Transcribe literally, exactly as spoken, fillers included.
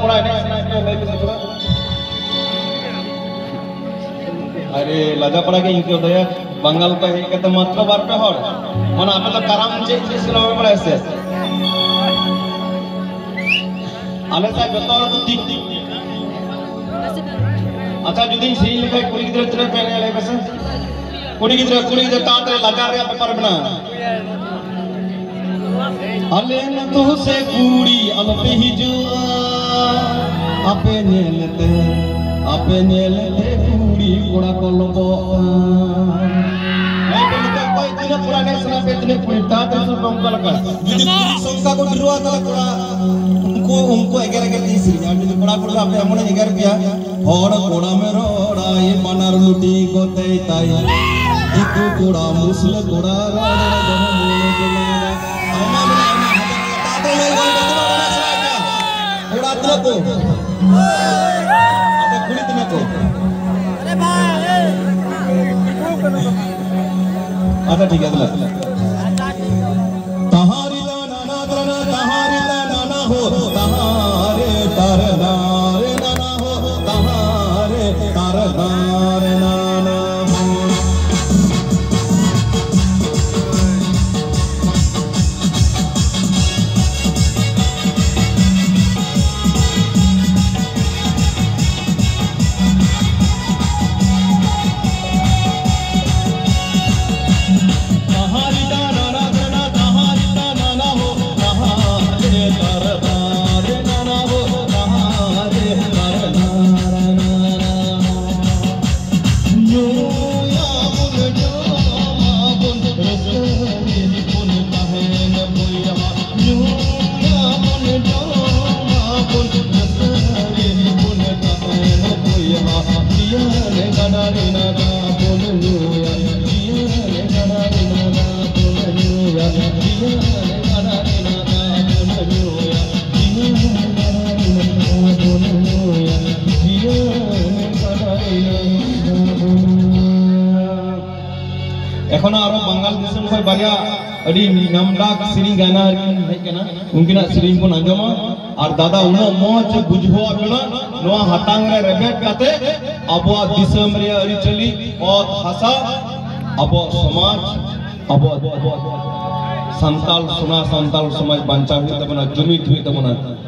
कोड़ा नहीं सुना है मैं भी थोड़ा अरे लगा पड़ा के इनके उदय बंगाल का एक तो मात्र बार पे हर मन आप लोग कराम चेक चेक सुना में पड़ा ऐसे आले सा जतो और तो दिख अच्छा जो दिन सही लिखा है कुड़ी की तरह तरह पहने वाले वैसे कुड़ी की तरह कुड़ी की तरह ताते लगा रहे पेपर बना आले न तो से कुड़ी अलपे ही जो आपे नेलते आपे नेलते कुड़ी कोड़ा कोलबो मैं बोलता कोई दिन पुराने समय पे इतने कुड़ी ताते सुन पंखा लगा यदि संस्था को बिरुआ तला कोड़ा उनको उनको एगर एगर दी सी यार यदि कोड़ा कोड़ा आपे हमने एगर किया और कोड़ा में रोड़ा ये मनार लुटी को ते ताई एक कोड़ा मुसल कोड़ा रोड़ा दोनों मूलों के नाम कोड़ा को आता कुड़ी तने को अरे भाई आता ठीक है अगला तहारी ला नाना तरना तहारी ला नाना हो तहारे तरना रे नाना हो तहारे तरना रे नाना हो एखोनो आरो बंगाल दिसम खय बारिया अडी नामडाक श्री गाना है केना उनकिना श्री को आंजमा और दादा उनो मोच बुझवा बिना नोआ हटांग रे रेबेट काते अबो दिसम रे अरी चली और भाषा अबो समाज अबो संताल सुना संताल समाज बांचा हुई तबना जुमित हुई तबना